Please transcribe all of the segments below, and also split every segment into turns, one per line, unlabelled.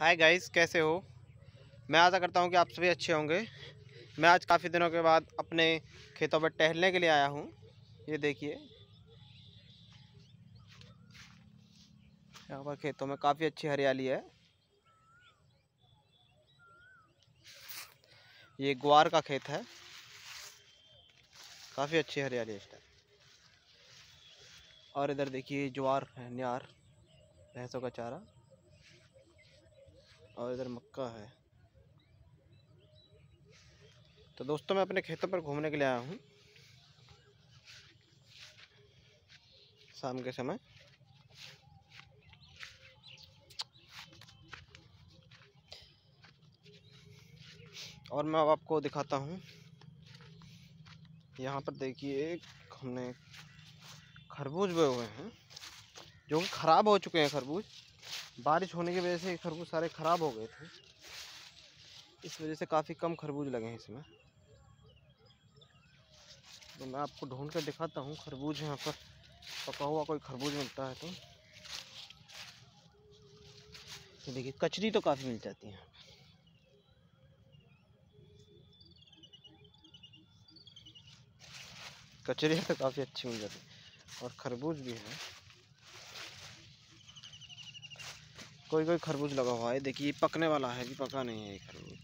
Hi guys, कैसे हो। मैं आशा करता हूँ कि आप सभी अच्छे होंगे। मैं आज काफ़ी दिनों के बाद अपने खेतों पर टहलने के लिए आया हूँ। ये देखिए, यहाँ पर खेतों में काफ़ी अच्छी हरियाली है। ये ग्वार का खेत है, काफ़ी अच्छी हरियाली है इस टाइम। और इधर देखिए ज्वार है, न्यार, भैंसों का चारा, और इधर मक्का है। तो दोस्तों, मैं अपने खेतों पर घूमने के लिए आया हूँ शाम के समय। और मैं अब आपको दिखाता हूँ। यहाँ पर देखिए, हमने खरबूज बोए हुए हैं जो कि ख़राब हो चुके हैं। खरबूज बारिश होने की वजह से खरबूज सारे ख़राब हो गए थे, इस वजह से काफ़ी कम खरबूज लगे हैं इसमें। तो मैं आपको ढूंढ कर दिखाता हूँ खरबूज, यहाँ पर पका हुआ कोई खरबूज मिलता है तो। ये देखिए, कचरी तो काफ़ी मिल जाती है। कचरी तो काफ़ी अच्छी मिल जाती है, और खरबूज भी है। कोई कोई खरबूज लगा हुआ है, देखिए पकने वाला है, भी पका नहीं है ये खरबूज।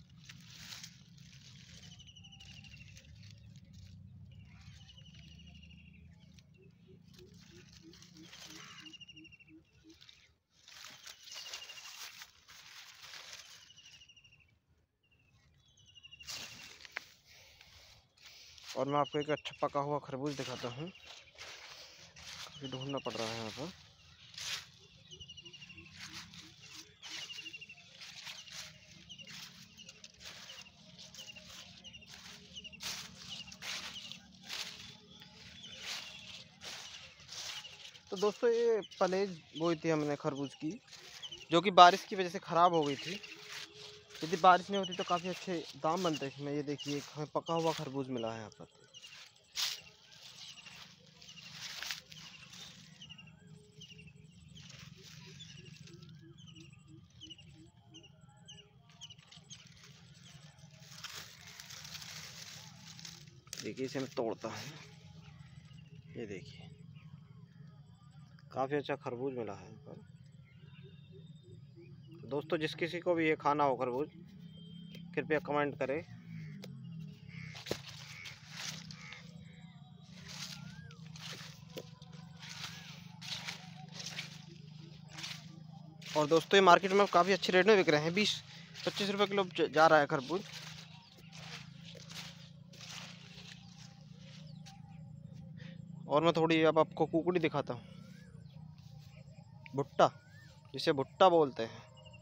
और मैं आपको एक अच्छा पका हुआ खरबूज दिखाता हूँ। काफ़ी ढूंढना पड़ रहा है यहाँ पर। तो दोस्तों, ये पलेज बोई थी हमने खरबूज की, जो कि बारिश की वजह से ख़राब हो गई थी। यदि बारिश नहीं होती तो काफ़ी अच्छे दाम बनते इसमें। ये देखिए, हमें पका हुआ खरबूज मिला है यहाँ पर। देखिए, इसे मैं तोड़ता हूँ। ये देखिए, काफ़ी अच्छा खरबूज मिला है यहाँ पर। दोस्तों, जिस किसी को भी ये खाना हो खरबूज, कृपया कमेंट करें। और दोस्तों, ये मार्केट में काफ़ी अच्छे रेट में बिक रहे हैं। 20-25 रुपये किलो जा रहा है खरबूज। और मैं थोड़ी अब आपको कुकड़ी दिखाता हूँ, भुट्टा, जिसे भुट्टा बोलते हैं।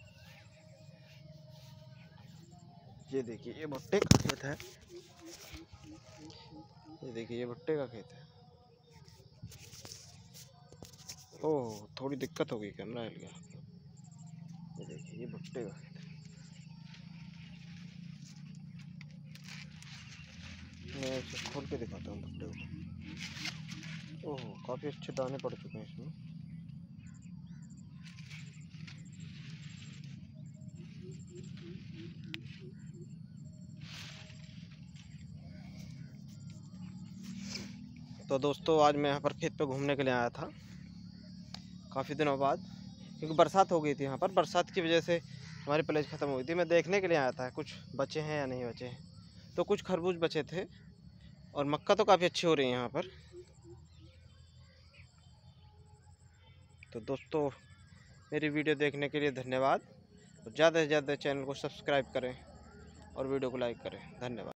ये देखिए, ये भुट्टे का खेत है। ये देखिए, ये भुट्टे का खेत है। ओह, थोड़ी दिक्कत हो गई, कैमरा हिल गया। ये देखिए, ये भुट्टे का खेत है। मैं इसे खोल के दिखाता हूँ भुट्टे को। ओह, काफ़ी अच्छे दाने पड़ चुके हैं इसमें। तो दोस्तों, आज मैं यहाँ पर खेत पे घूमने के लिए आया था काफ़ी दिनों बाद, क्योंकि बरसात हो गई थी। यहाँ पर बरसात की वजह से हमारी पलेज ख़त्म हो गई थी। मैं देखने के लिए आया था कुछ बचे हैं या नहीं बचे हैं। तो कुछ खरबूज बचे थे, और मक्का तो काफ़ी अच्छी हो रही है यहाँ पर। तो दोस्तों, मेरी वीडियो देखने के लिए धन्यवाद। ज़्यादा से ज़्यादा चैनल को सब्सक्राइब करें और वीडियो को लाइक करें। धन्यवाद।